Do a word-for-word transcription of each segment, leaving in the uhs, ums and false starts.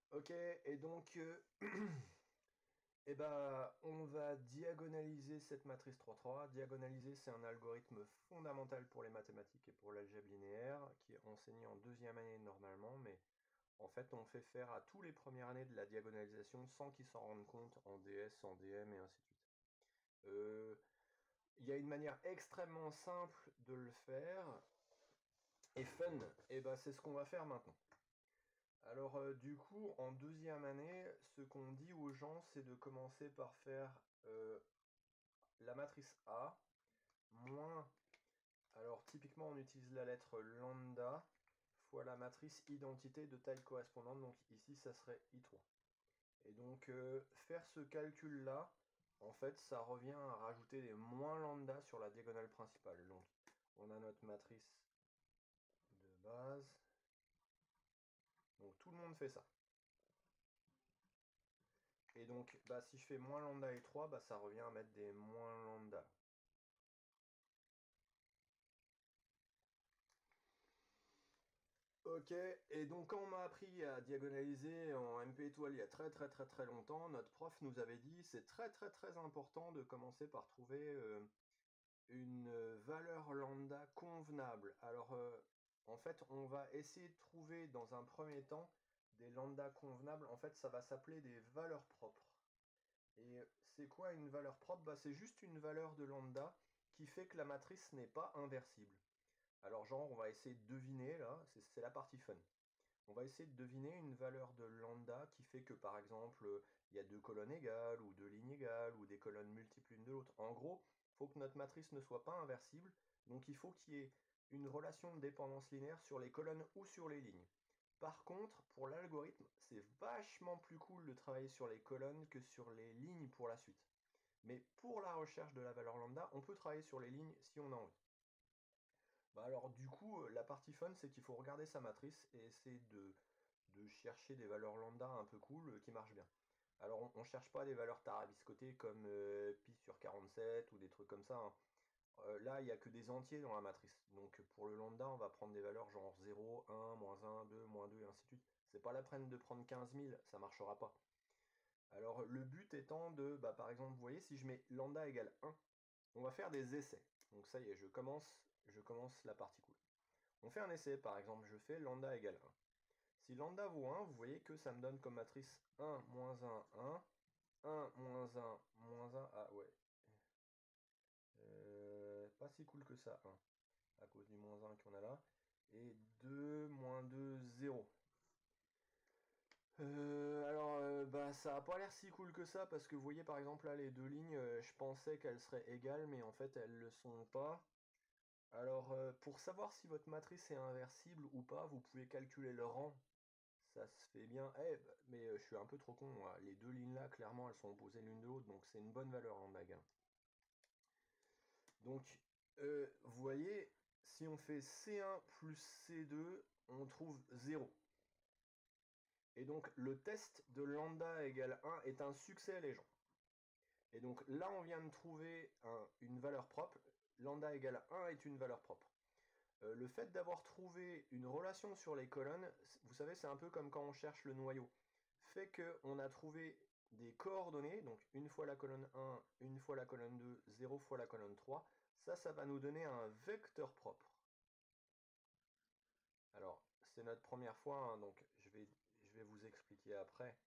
Ok, et donc, euh, eh ben, on va diagonaliser cette matrice trois trois. Diagonaliser, c'est un algorithme fondamental pour les mathématiques et pour l'algèbre linéaire, qui est enseigné en deuxième année normalement, mais en fait, on fait faire à tous les premières années de la diagonalisation sans qu'ils s'en rendent compte en D S, en D M et ainsi de suite. Euh, Il y a une manière extrêmement simple de le faire, et fun, et ben c'est ce qu'on va faire maintenant. Alors euh, du coup, en deuxième année, ce qu'on dit aux gens, c'est de commencer par faire euh, la matrice A, moins, alors typiquement on utilise la lettre lambda, fois la matrice identité de taille correspondante, donc ici ça serait I trois. Et donc euh, faire ce calcul-là, en fait, ça revient à rajouter des moins lambda sur la diagonale principale. Donc on a notre matrice de base, donc tout le monde fait ça. Et donc, bah, si je fais moins lambda et trois, bah, ça revient à mettre des moins lambda. Ok, et donc quand on m'a appris à diagonaliser en M P étoile il y a très très très très longtemps, notre prof nous avait dit c'est très très très important de commencer par trouver euh, une valeur lambda convenable. Alors euh, en fait on va essayer de trouver dans un premier temps des lambda convenables, en fait ça va s'appeler des valeurs propres. Et c'est quoi une valeur propre? Bah, c'est juste une valeur de lambda qui fait que la matrice n'est pas inversible. Alors genre, on va essayer de deviner, là, c'est c'est la partie fun. On va essayer de deviner une valeur de lambda qui fait que, par exemple, il y a deux colonnes égales, ou deux lignes égales, ou des colonnes multiples l'une de l'autre. En gros, il faut que notre matrice ne soit pas inversible, donc il faut qu'il y ait une relation de dépendance linéaire sur les colonnes ou sur les lignes. Par contre, pour l'algorithme, c'est vachement plus cool de travailler sur les colonnes que sur les lignes pour la suite. Mais pour la recherche de la valeur lambda, on peut travailler sur les lignes si on a envie. Bah alors du coup, euh, la partie fun, c'est qu'il faut regarder sa matrice et essayer de, de chercher des valeurs lambda un peu cool euh, qui marchent bien. Alors on, on cherche pas des valeurs tarabiscotées comme euh, pi sur quarante-sept ou des trucs comme ça, hein. Euh, là, il n'y a que des entiers dans la matrice. Donc pour le lambda, on va prendre des valeurs genre zéro, un, moins un, deux, moins deux, et ainsi de suite. C'est pas la peine de prendre quinze mille, ça marchera pas. Alors le but étant de, bah, par exemple, vous voyez, si je mets lambda égale un, on va faire des essais. Donc ça y est, je commence, je commence la partie cool. On fait un essai, par exemple, je fais lambda égale un. Si lambda vaut un, vous voyez que ça me donne comme matrice un, moins un, un, un, moins un, moins un, ah ouais. Euh, pas si cool que ça, un, à cause du moins un qu'on a là. Et deux, moins deux, zéro. Euh, alors, euh, bah, ça a pas l'air si cool que ça, parce que vous voyez, par exemple, là, les deux lignes, euh, je pensais qu'elles seraient égales, mais en fait, elles le sont pas. Alors, euh, pour savoir si votre matrice est inversible ou pas, vous pouvez calculer le rang. Ça se fait bien. Eh, bah, mais euh, je suis un peu trop con, moi. Les deux lignes là, clairement, elles sont opposées l'une de l'autre, donc c'est une bonne valeur en mag, hein. Donc, euh, vous voyez, si on fait C un plus C deux, on trouve zéro. Et donc, le test de lambda égale un est un succès, les gens. Et donc, là, on vient de trouver un- une valeur propre. Lambda égale un est une valeur propre. Euh, le fait d'avoir trouvé une relation sur les colonnes, vous savez, c'est un peu comme quand on cherche le noyau, fait qu'on a trouvé des coordonnées, donc une fois la colonne un, une fois la colonne deux, zéro fois la colonne trois. Ça, ça va nous donner un vecteur propre. Alors, c'est notre première fois, hein, donc je vais, je vais vous expliquer après.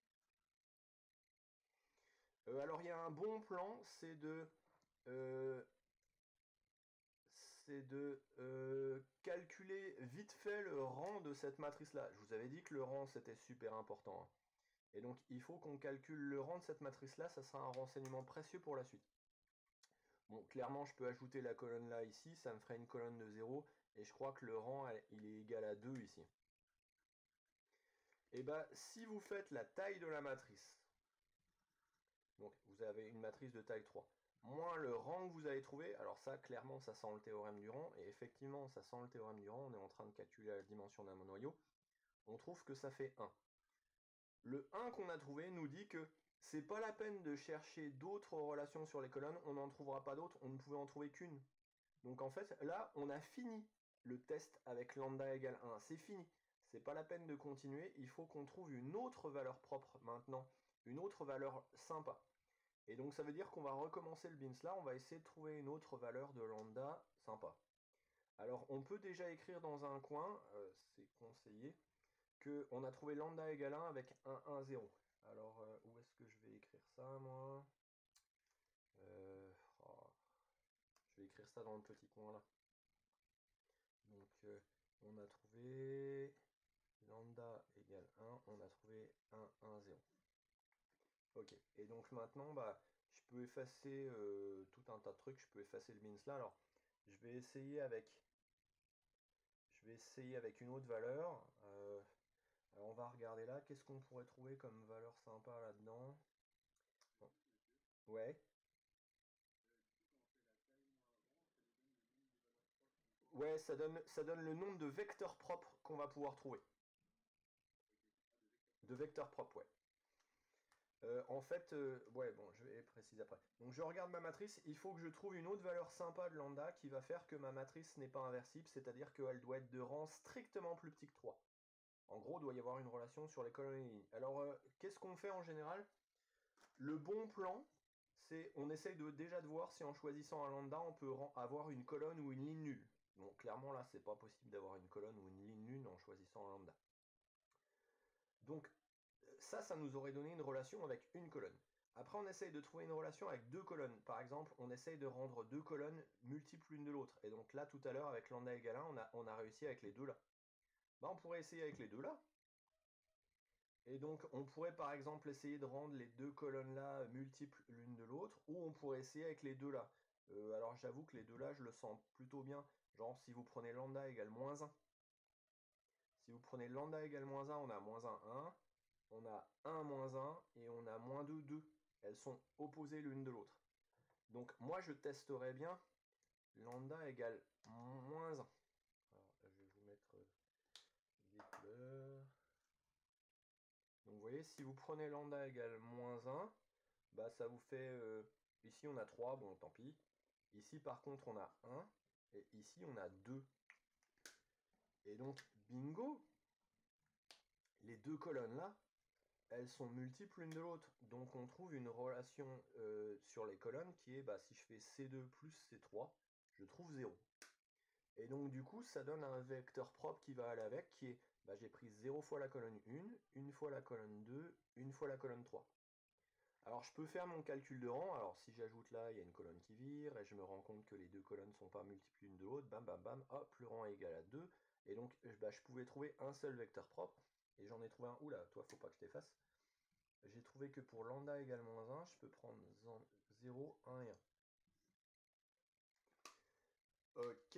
Euh, alors, il y a un bon plan, c'est de euh, c'est de euh, calculer vite fait le rang de cette matrice-là. Je vous avais dit que le rang, c'était super important, hein. Et donc, il faut qu'on calcule le rang de cette matrice-là, ça sera un renseignement précieux pour la suite. Bon, clairement, je peux ajouter la colonne là, ici, ça me ferait une colonne de zéro, et je crois que le rang, il est égal à deux ici. Et bah, si vous faites la taille de la matrice, donc vous avez une matrice de taille trois, moins le rang que vous avez trouvé, alors ça, clairement, ça sent le théorème du rang, et effectivement, ça sent le théorème du rang, on est en train de calculer la dimension d'un noyau, on trouve que ça fait un. Le un qu'on a trouvé nous dit que c'est pas la peine de chercher d'autres relations sur les colonnes, on n'en trouvera pas d'autres, on ne pouvait en trouver qu'une. Donc en fait, là, on a fini le test avec lambda égale un, c'est fini. c'est pas la peine de continuer, il faut qu'on trouve une autre valeur propre maintenant, une autre valeur sympa. Et donc ça veut dire qu'on va recommencer le bins là, on va essayer de trouver une autre valeur de lambda sympa. Alors on peut déjà écrire dans un coin, euh, c'est conseillé, qu'on a trouvé lambda égale un avec un, un, zéro. Alors euh, où est-ce que je vais écrire ça moi euh, oh, je vais écrire ça dans le petit coin là. Donc euh, on a trouvé lambda égale un, on a trouvé un, un, zéro. Ok, et donc maintenant, bah, je peux effacer euh, tout un tas de trucs, je peux effacer le bins là. Alors, je vais essayer avec, je vais essayer avec une autre valeur. Euh, alors on va regarder là, qu'est-ce qu'on pourrait trouver comme valeur sympa là-dedans? Bon. Ouais. Ouais, ça donne, ça donne le nombre de vecteurs propres qu'on va pouvoir trouver. De vecteurs propres, ouais. Euh, en fait, euh, ouais, bon, je vais préciser après. Donc je regarde ma matrice, il faut que je trouve une autre valeur sympa de lambda qui va faire que ma matrice n'est pas inversible, c'est-à-dire qu'elle doit être de rang strictement plus petit que trois. En gros, il doit y avoir une relation sur les colonnes et les lignes. Alors, euh, qu'est-ce qu'on fait en général? Le bon plan, c'est on essaye de, déjà de voir si en choisissant un lambda, on peut avoir une colonne ou une ligne nulle. Donc clairement là, c'est pas possible d'avoir une colonne ou une ligne nulle en choisissant un lambda. Donc ça, ça nous aurait donné une relation avec une colonne. Après, on essaye de trouver une relation avec deux colonnes. Par exemple, on essaye de rendre deux colonnes multiples l'une de l'autre. Et donc là, tout à l'heure, avec lambda égale un, on a, on a réussi avec les deux là. Bah, on pourrait essayer avec les deux là. Et donc, on pourrait par exemple essayer de rendre les deux colonnes là multiples l'une de l'autre, ou on pourrait essayer avec les deux là. Euh, alors, j'avoue que les deux là, je le sens plutôt bien. Genre, si vous prenez lambda égale moins un. Si vous prenez lambda égale moins un, on a moins un, un. On a un moins un et on a moins deux, deux. Elles sont opposées l'une de l'autre. Donc moi je testerai bien lambda égale moins un. Alors je vais vous mettre des couleurs. Donc vous voyez, si vous prenez lambda égale moins un, bah ça vous fait... Euh, ici on a trois, bon tant pis. Ici par contre on a un et ici on a deux. Et donc bingo, les deux colonnes là, elles sont multiples l'une de l'autre. Donc on trouve une relation euh, sur les colonnes qui est, bah, si je fais C deux plus C trois, je trouve zéro. Et donc du coup, ça donne un vecteur propre qui va aller avec, qui est, bah, j'ai pris zéro fois la colonne un, une fois la colonne deux, une fois la colonne trois. Alors je peux faire mon calcul de rang, alors si j'ajoute là, il y a une colonne qui vire, et je me rends compte que les deux colonnes ne sont pas multiples l'une de l'autre, bam bam bam, hop, le rang est égal à deux, et donc bah, je pouvais trouver un seul vecteur propre, et j'en ai trouvé un, oula, toi faut pas que je t'efface, j'ai trouvé que pour lambda égale moins un, je peux prendre zéro, un et un. Ok.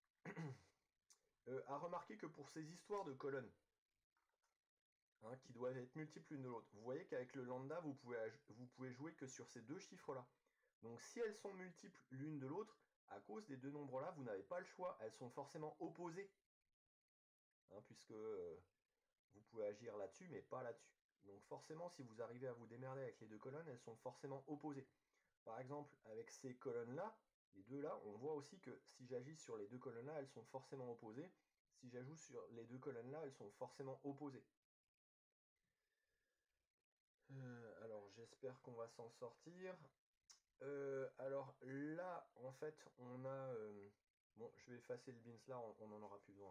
euh, à remarquer que pour ces histoires de colonnes, hein, qui doivent être multiples l'une de l'autre, vous voyez qu'avec le lambda, vous pouvez, vous pouvez jouer que sur ces deux chiffres-là. Donc si elles sont multiples l'une de l'autre, à cause des deux nombres-là, vous n'avez pas le choix, elles sont forcément opposées. Hein, puisque euh, vous pouvez agir là-dessus, mais pas là-dessus. Donc forcément, si vous arrivez à vous démerder avec les deux colonnes, elles sont forcément opposées. Par exemple, avec ces colonnes-là, les deux là, on voit aussi que si j'agis sur les deux colonnes-là, elles sont forcément opposées. Si j'ajoute sur les deux colonnes-là, elles sont forcément opposées. Euh, alors, j'espère qu'on va s'en sortir. Euh, alors là, en fait, on a... Euh, bon, je vais effacer le bins là, on n'en aura plus besoin.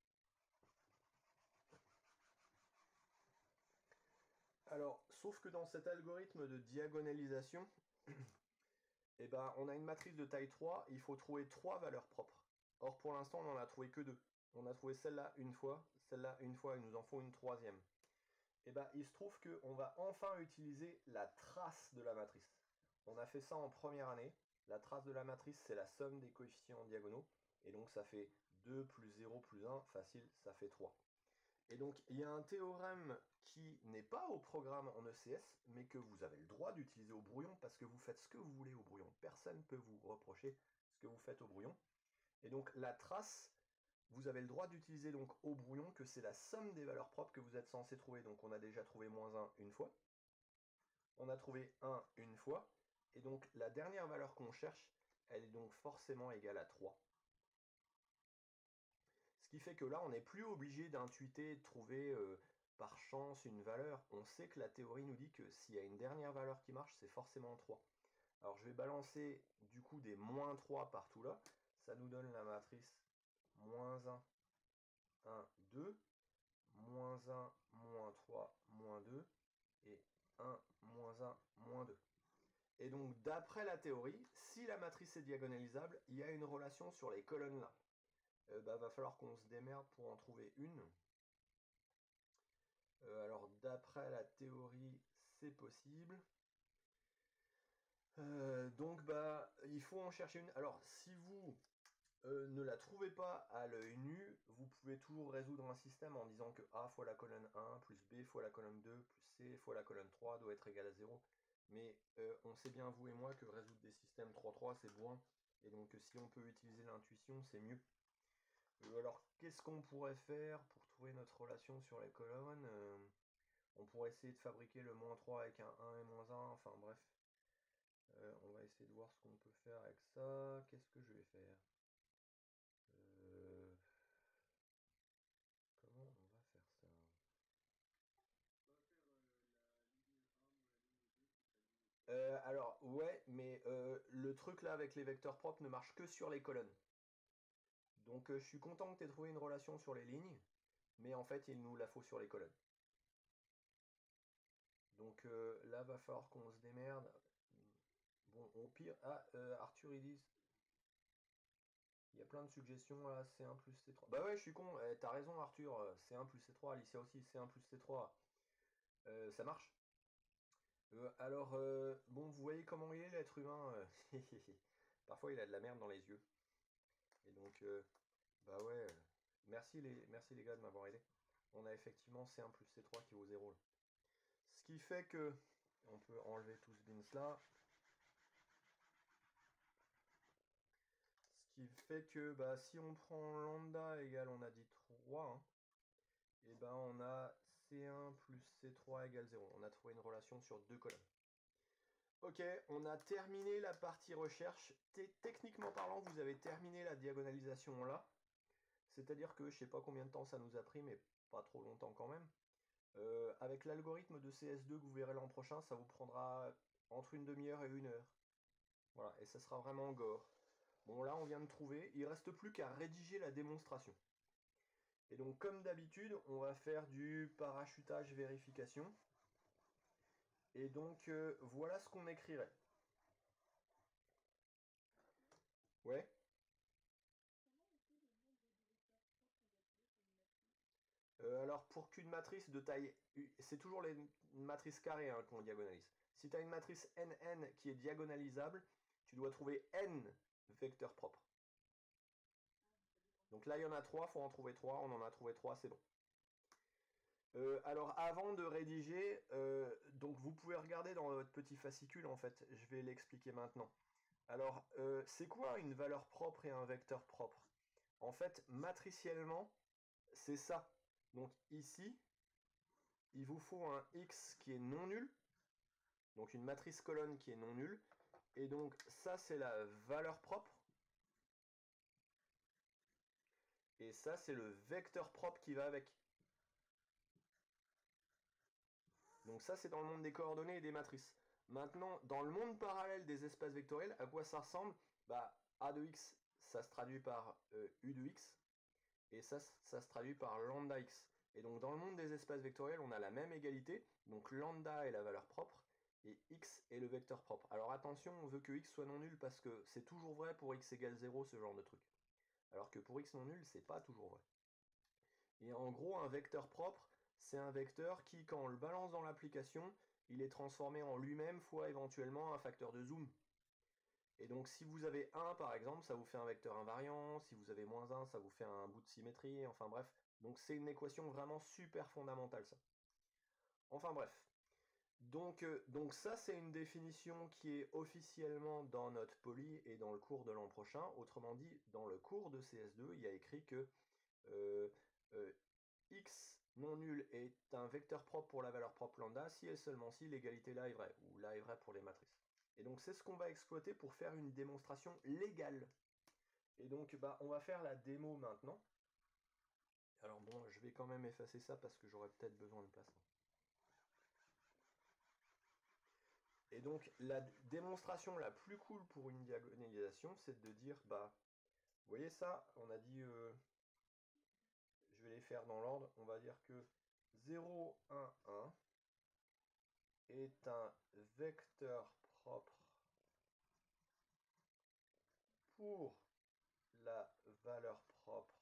Alors, sauf que dans cet algorithme de diagonalisation, eh ben, on a une matrice de taille trois, il faut trouver trois valeurs propres. Or, pour l'instant, on n'en a trouvé que deux. On a trouvé celle-là une fois, celle-là une fois, il nous en faut une troisième. Et ben, il se trouve qu'on va enfin utiliser la trace de la matrice. On a fait ça en première année. La trace de la matrice, c'est la somme des coefficients diagonaux. Et donc, ça fait deux plus zéro plus un, facile, ça fait trois. Et donc, il y a un théorème qui n'est pas au programme en E C S, mais que vous avez le droit d'utiliser au brouillon, parce que vous faites ce que vous voulez au brouillon. Personne ne peut vous reprocher ce que vous faites au brouillon. Et donc, la trace, vous avez le droit d'utiliser donc au brouillon que c'est la somme des valeurs propres que vous êtes censé trouver. Donc, on a déjà trouvé moins un une fois. On a trouvé un une fois. Et donc, la dernière valeur qu'on cherche, elle est donc forcément égale à trois. qui fait que là, on n'est plus obligé d'intuiter, de trouver euh, par chance une valeur. On sait que la théorie nous dit que s'il y a une dernière valeur qui marche, c'est forcément trois. Alors je vais balancer du coup des moins trois partout là. Ça nous donne la matrice moins un, un, deux, moins un, moins trois, moins deux, et un, moins un, moins deux. Et donc d'après la théorie, si la matrice est diagonalisable, il y a une relation sur les colonnes là. Euh, bah, va falloir qu'on se démerde pour en trouver une. Euh, alors d'après la théorie, c'est possible. Euh, donc bah il faut en chercher une. Alors si vous euh, ne la trouvez pas à l'œil nu, vous pouvez toujours résoudre un système en disant que A fois la colonne un plus B fois la colonne deux plus C fois la colonne trois doit être égal à zéro. Mais euh, on sait bien, vous et moi, que résoudre des systèmes trois trois c'est bon. Et donc si on peut utiliser l'intuition, c'est mieux. Euh, alors qu'est-ce qu'on pourrait faire pour trouver notre relation sur les colonnes? euh, On pourrait essayer de fabriquer le moins trois avec un un et moins un, enfin bref. Euh, on va essayer de voir ce qu'on peut faire avec ça. Qu'est-ce que je vais faire? Euh, Comment on va faire ça? Euh, alors, ouais, mais euh, le truc là avec les vecteurs propres ne marche que sur les colonnes. Donc euh, je suis content que tu aies trouvé une relation sur les lignes, mais en fait il nous la faut sur les colonnes. Donc euh, là va falloir qu'on se démerde. Bon, au pire... Ah, euh, Arthur ils disent... Il y a plein de suggestions là, C un plus C trois. Bah ouais, je suis con, eh, t'as raison Arthur, C un plus C trois, Alicia aussi, C un plus C trois. Euh, ça marche. Euh, alors, euh, bon, vous voyez comment il est l'être humain. euh, Parfois il a de la merde dans les yeux. Et donc, euh, bah ouais, euh, merci les, merci les gars de m'avoir aidé. On a effectivement C un plus C trois qui vaut zéro. Ce qui fait que, on peut enlever tout ce bins là. Ce qui fait que, bah, si on prend lambda égale, on a dit trois, hein, et ben on a C un plus C trois égale zéro. On a trouvé une relation sur deux colonnes. Ok, on a terminé la partie recherche. Techniquement parlant, vous avez terminé la diagonalisation là. C'est-à-dire que je sais pas combien de temps ça nous a pris, mais pas trop longtemps quand même. Euh, avec l'algorithme de C S deux que vous verrez l'an prochain, ça vous prendra entre une demi-heure et une heure. Voilà, et ça sera vraiment gore. Bon, là, on vient de trouver. Il reste plus qu'à rédiger la démonstration. Et donc, comme d'habitude, on va faire du parachutage vérification. Et donc, euh, voilà ce qu'on écrirait. Ouais. Euh, alors, pour qu'une matrice de taille... C'est toujours les matrices carrées hein, qu'on diagonalise. Si tu as une matrice N N qui est diagonalisable, tu dois trouver N vecteurs propres. Donc là, il y en a trois, il faut en trouver trois. On en a trouvé trois, c'est bon. Euh, alors, avant de rédiger, euh, donc vous pouvez regarder dans votre petit fascicule, en fait. Je vais l'expliquer maintenant. Alors, euh, c'est quoi une valeur propre et un vecteur propre? En fait, matriciellement, c'est ça. Donc ici, il vous faut un X qui est non nul. Donc une matrice colonne qui est non nulle. Et donc ça, c'est la valeur propre. Et ça, c'est le vecteur propre qui va avec. Donc ça, c'est dans le monde des coordonnées et des matrices. Maintenant, dans le monde parallèle des espaces vectoriels, à quoi ça ressemble? Bah, A de x, ça se traduit par euh, U de x. Et ça, ça se traduit par lambda x. Et donc dans le monde des espaces vectoriels, on a la même égalité. Donc lambda est la valeur propre et x est le vecteur propre. Alors attention, on veut que x soit non nul parce que c'est toujours vrai pour x égale zéro, ce genre de truc. Alors que pour x non nul, c'est pas toujours vrai. Et en gros, un vecteur propre, c'est un vecteur qui, quand on le balance dans l'application, il est transformé en lui-même fois éventuellement un facteur de zoom. Et donc si vous avez un par exemple, ça vous fait un vecteur invariant, si vous avez moins un, ça vous fait un bout de symétrie, enfin bref. Donc c'est une équation vraiment super fondamentale ça. Enfin bref. Donc, euh, donc ça c'est une définition qui est officiellement dans notre poly et dans le cours de l'an prochain. Autrement dit, dans le cours de C S deux, il y a écrit que euh, euh, x non nul est un vecteur propre pour la valeur propre lambda si et seulement si l'égalité là est vraie, ou là est vraie pour les matrices. Et donc c'est ce qu'on va exploiter pour faire une démonstration légale. Et donc bah, on va faire la démo maintenant. Alors bon, je vais quand même effacer ça parce que j'aurai peut-être besoin de place. Et donc, la démonstration la plus cool pour une diagonalisation, c'est de dire, bah, vous voyez ça, on a dit, euh, je vais les faire dans l'ordre, on va dire que zéro, un, un est un vecteur propre pour la valeur propre.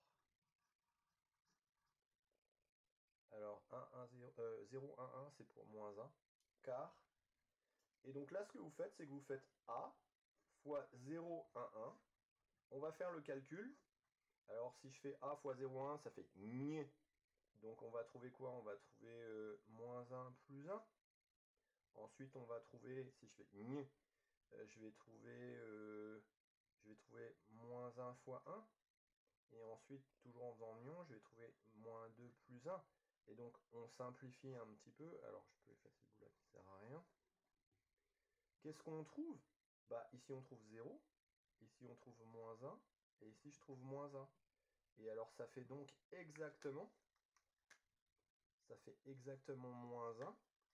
Alors, un, un, zéro, euh, zéro, un, un, c'est pour moins un, car. Et donc là, ce que vous faites, c'est que vous faites A fois zéro, un, un. On va faire le calcul. Alors, si je fais A fois zéro, un, ça fait N. Donc, on va trouver quoi? On va trouver euh, moins un plus un. Ensuite, on va trouver, si je fais N, euh, je vais trouver, euh, je vais trouver moins un fois un. Et ensuite, toujours en faisant nion, je vais trouver moins deux plus un. Et donc, on simplifie un petit peu. Alors, je peux effacer le bout là qui ne sert à rien. Qu'est-ce qu'on trouve? Bah, ici, on trouve zéro. Ici, on trouve moins un. Et ici, je trouve moins un. Et alors, ça fait donc exactement... Ça fait exactement moins un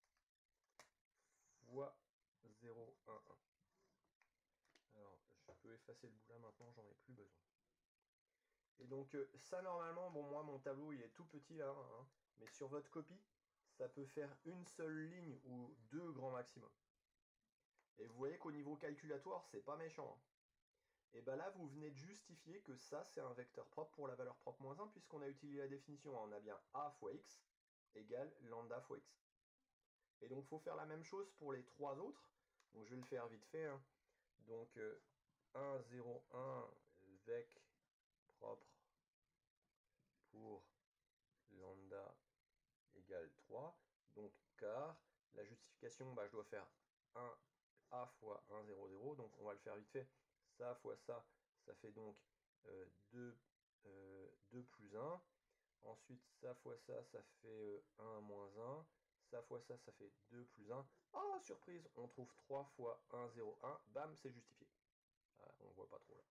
fois zéro, un, un. Alors, je peux effacer le bout là maintenant, j'en ai plus besoin. Et donc, euh, ça, normalement, bon, moi, mon tableau, il est tout petit là, hein, mais sur votre copie, ça peut faire une seule ligne ou deux grands maximum. Et vous voyez qu'au niveau calculatoire, c'est pas méchant. Hein. Et bien là, vous venez de justifier que ça, c'est un vecteur propre pour la valeur propre moins un, puisqu'on a utilisé la définition. On a bien a fois x égale lambda fois x. Et donc, il faut faire la même chose pour les trois autres. Donc, je vais le faire vite fait. Hein. Donc, euh, un, zéro, un, vec propre pour lambda égale trois. Donc, car la justification, bah, je dois faire un a fois un, zéro, zéro. Donc, on va le faire vite fait. Ça fois ça, ça fait donc euh, deux, euh, deux plus un. Ensuite, ça fois ça, ça fait euh, un moins un. Ça fois ça, ça fait deux plus un. Oh, surprise, on trouve trois fois un, zéro, un. Bam, c'est justifié. Voilà, on ne voit pas trop là.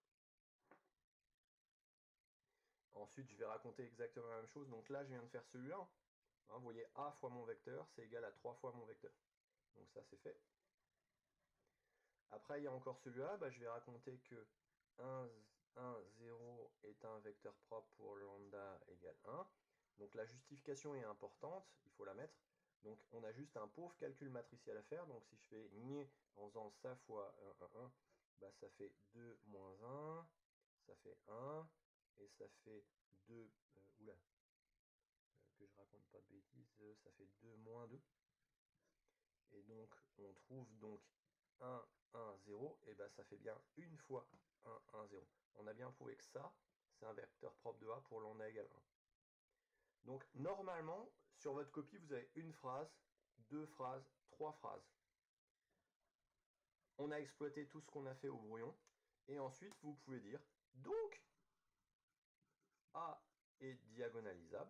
Ensuite, je vais raconter exactement la même chose. Donc là, je viens de faire celui-là. Hein, vous voyez, a fois mon vecteur, c'est égal à trois fois mon vecteur. Donc ça, c'est fait. Après, il y a encore celui-là. Bah, je vais raconter que un, un, zéro est un vecteur propre pour lambda égale un. Donc la justification est importante, il faut la mettre. Donc on a juste un pauvre calcul matriciel à faire. Donc si je fais nier en faisant ça fois un, un, un, bah ça fait deux moins un, ça fait un, et ça fait deux, euh, oula, euh, que je raconte pas de bêtises, ça fait deux moins deux. Et donc on trouve donc un, un, zéro, et ben ça fait bien une fois un, un, zéro. On a bien prouvé que ça, c'est un vecteur propre de A pour lambda égale un. Donc normalement, sur votre copie, vous avez une phrase, deux phrases, trois phrases. On a exploité tout ce qu'on a fait au brouillon, et ensuite vous pouvez dire, donc, A est diagonalisable,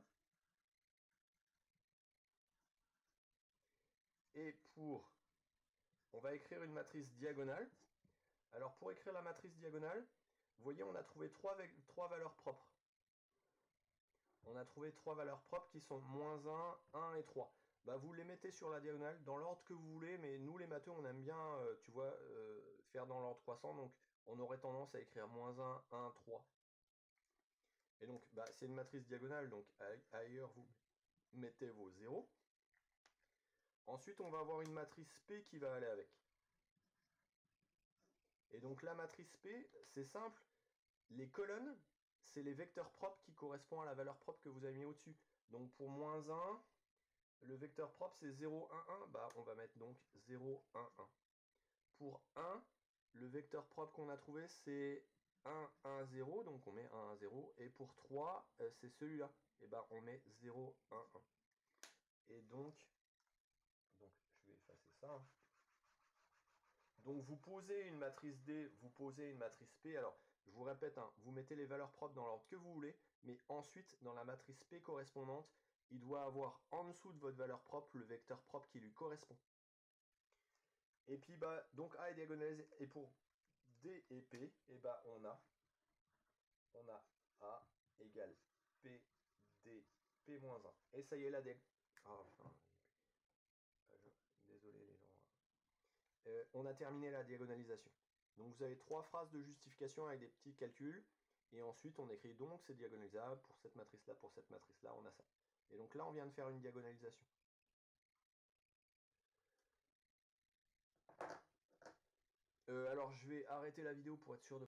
et pour, on va écrire une matrice diagonale. Alors pour écrire la matrice diagonale, vous voyez, on a trouvé trois, trois valeurs propres. On a trouvé trois valeurs propres qui sont moins un, un et trois. Bah, vous les mettez sur la diagonale dans l'ordre que vous voulez, mais nous les matheux, on aime bien, euh, tu vois, euh, faire dans l'ordre croissant, donc on aurait tendance à écrire moins un, un, trois. Et donc, bah, c'est une matrice diagonale, donc ailleurs, vous mettez vos zéros. Ensuite, on va avoir une matrice P qui va aller avec. Et donc, la matrice P, c'est simple. Les colonnes, c'est les vecteurs propres qui correspondent à la valeur propre que vous avez mis au-dessus. Donc, pour moins un, le vecteur propre, c'est zéro, un, un. Bah, on va mettre donc zéro, un, un. Pour un, le vecteur propre qu'on a trouvé, c'est un, un, zéro. Donc, on met un, un, zéro. Et pour trois, euh, c'est celui-là. Et bah, on met zéro, un, un. Et donc, donc, je vais effacer ça. Hein. Donc, vous posez une matrice D, vous posez une matrice P. Alors, je vous répète, hein, vous mettez les valeurs propres dans l'ordre que vous voulez. Mais ensuite, dans la matrice P correspondante, il doit avoir en dessous de votre valeur propre le vecteur propre qui lui correspond. Et puis bah donc A est diagonalisé, et pour D et P, et bah on a on a A égale P D P moins un. Et ça y est, la D... Ah, putain. Désolé les gens. Euh, on a terminé la diagonalisation. Donc vous avez trois phrases de justification avec des petits calculs. Et ensuite on écrit donc c'est diagonalisable pour cette matrice-là, pour cette matrice-là, on a ça. Et donc là on vient de faire une diagonalisation. Euh, alors je vais arrêter la vidéo pour être sûr de